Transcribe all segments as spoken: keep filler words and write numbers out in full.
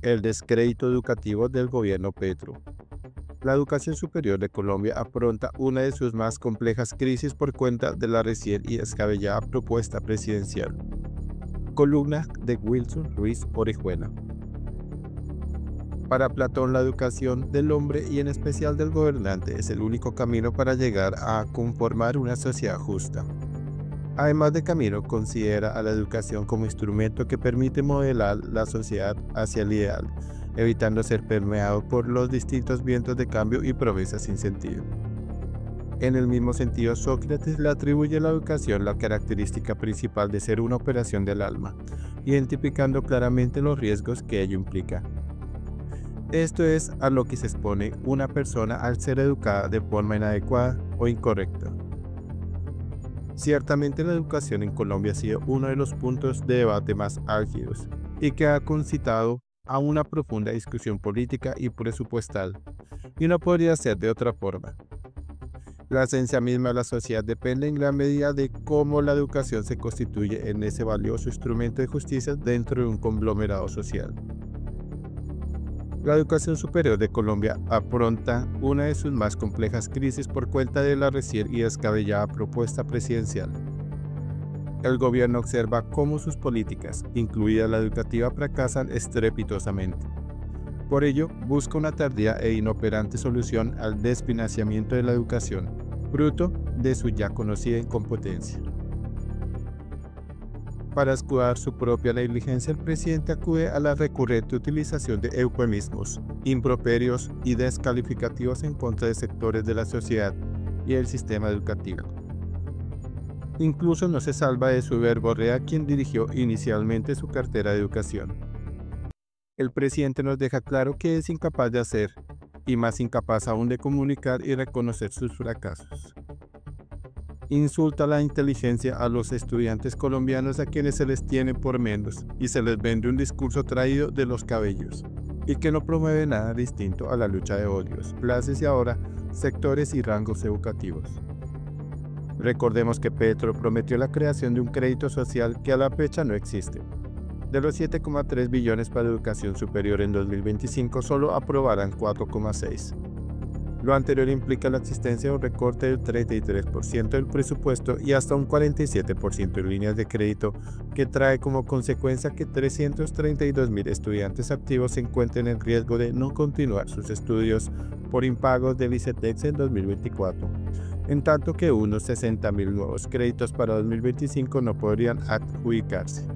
El descrédito educativo del gobierno Petro. La educación superior de Colombia afronta una de sus más complejas crisis por cuenta de la recién y descabellada propuesta presidencial. Columna de Wilson Ruiz Orejuela. Para Platón, la educación del hombre y en especial del gobernante es el único camino para llegar a conformar una sociedad justa. Además de camino, considera a la educación como instrumento que permite modelar la sociedad hacia el ideal, evitando ser permeado por los distintos vientos de cambio y promesas sin sentido. En el mismo sentido, Sócrates le atribuye a la educación la característica principal de ser una operación del alma, identificando claramente los riesgos que ello implica. Esto es a lo que se expone una persona al ser educada de forma inadecuada o incorrecta. Ciertamente la educación en Colombia ha sido uno de los puntos de debate más álgidos y que ha concitado a una profunda discusión política y presupuestal, y no podría ser de otra forma. La esencia misma de la sociedad depende en gran medida de cómo la educación se constituye en ese valioso instrumento de justicia dentro de un conglomerado social. La educación superior de Colombia afronta una de sus más complejas crisis por cuenta de la recién y descabellada propuesta presidencial. El gobierno observa cómo sus políticas, incluida la educativa, fracasan estrepitosamente. Por ello, busca una tardía e inoperante solución al desfinanciamiento de la educación, fruto de su ya conocida incompetencia. Para escudar su propia negligencia, el presidente acude a la recurrente utilización de eufemismos, improperios y descalificativos en contra de sectores de la sociedad y el sistema educativo. Incluso no se salva de su verborrea quien dirigió inicialmente su cartera de educación. El presidente nos deja claro que es incapaz de hacer, y más incapaz aún de comunicar y reconocer sus fracasos. Insulta la inteligencia a los estudiantes colombianos a quienes se les tiene por menos y se les vende un discurso traído de los cabellos y que no promueve nada distinto a la lucha de odios, clases y ahora sectores y rangos educativos. Recordemos que Petro prometió la creación de un crédito social que a la fecha no existe. De los siete coma tres billones para educación superior en dos mil veinticinco, solo aprobarán cuatro coma seis. Lo anterior implica la existencia de un recorte del treinta y tres por ciento del presupuesto y hasta un cuarenta y siete por ciento en líneas de crédito, que trae como consecuencia que trescientos treinta y dos mil estudiantes activos se encuentren en riesgo de no continuar sus estudios por impagos del ICETEX en dos mil veinticuatro, en tanto que unos sesenta mil nuevos créditos para dos mil veinticinco no podrían adjudicarse.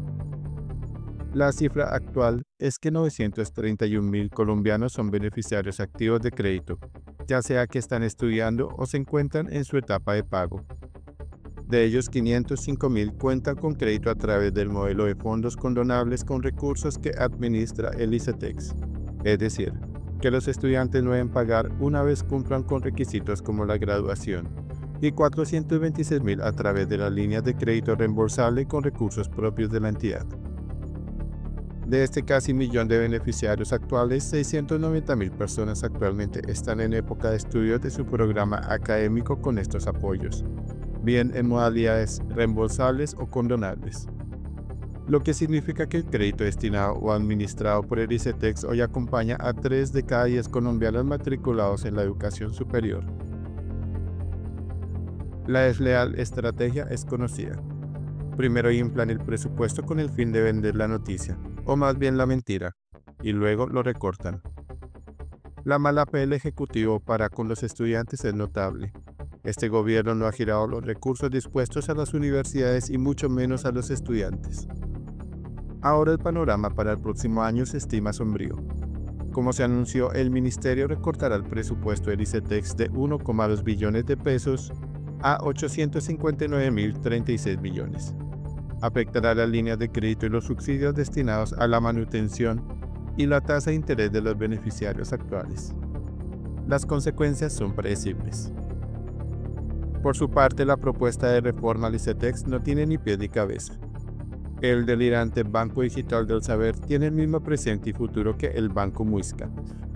La cifra actual es que novecientos treinta y un mil colombianos son beneficiarios activos de crédito, ya sea que están estudiando o se encuentran en su etapa de pago. De ellos, quinientos cinco mil cuentan con crédito a través del modelo de fondos condonables con recursos que administra el ICETEX, es decir, que los estudiantes no deben pagar una vez cumplan con requisitos como la graduación, y cuatrocientos veintiséis mil a través de las líneas de crédito reembolsable con recursos propios de la entidad. De este casi millón de beneficiarios actuales, seiscientas noventa mil personas actualmente están en época de estudios de su programa académico con estos apoyos, bien en modalidades reembolsables o condonables. Lo que significa que el crédito destinado o administrado por el ICETEX hoy acompaña a tres de cada diez colombianos matriculados en la educación superior. La desleal estrategia es conocida. Primero inflan el presupuesto con el fin de vender la noticia, o más bien la mentira, y luego lo recortan. La mala fe del Ejecutivo para con los estudiantes es notable. Este gobierno no ha girado los recursos dispuestos a las universidades y mucho menos a los estudiantes. Ahora el panorama para el próximo año se estima sombrío. Como se anunció, el ministerio recortará el presupuesto del ICETEX de uno coma dos billones de pesos a ochocientos cincuenta y nueve mil treinta y seis millones. Afectará las líneas de crédito y los subsidios destinados a la manutención y la tasa de interés de los beneficiarios actuales. Las consecuencias son predecibles. Por su parte, la propuesta de reforma al ICETEX no tiene ni pie ni cabeza. El delirante Banco Digital del Saber tiene el mismo presente y futuro que el Banco Muisca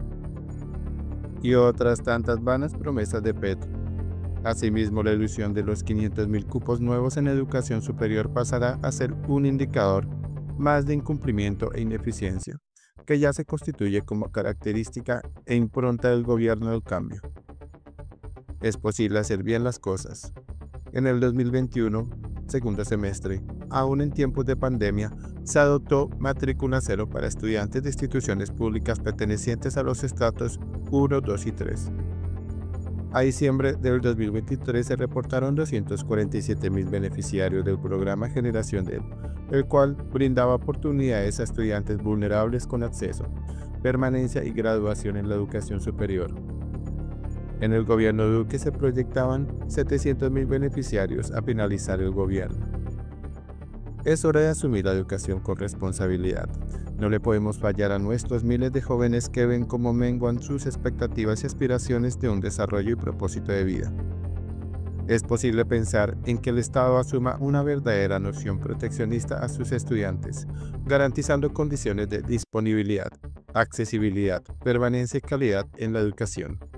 y otras tantas vanas promesas de Petro. Asimismo, la ilusión de los quinientos mil cupos nuevos en educación superior pasará a ser un indicador más de incumplimiento e ineficiencia, que ya se constituye como característica e impronta del gobierno del cambio. Es posible hacer bien las cosas. En el dos mil veintiuno, segundo semestre, aún en tiempos de pandemia, se adoptó matrícula cero para estudiantes de instituciones públicas pertenecientes a los estratos uno, dos y tres. A diciembre del dos mil veintitrés se reportaron doscientos cuarenta y siete mil beneficiarios del programa Generación D E L, el cual brindaba oportunidades a estudiantes vulnerables con acceso, permanencia y graduación en la educación superior. En el gobierno de Duque se proyectaban setecientos mil beneficiarios a finalizar el gobierno. Es hora de asumir la educación con responsabilidad. No le podemos fallar a nuestros miles de jóvenes que ven cómo menguan sus expectativas y aspiraciones de un desarrollo y propósito de vida. Es posible pensar en que el Estado asuma una verdadera noción proteccionista a sus estudiantes, garantizando condiciones de disponibilidad, accesibilidad, permanencia y calidad en la educación.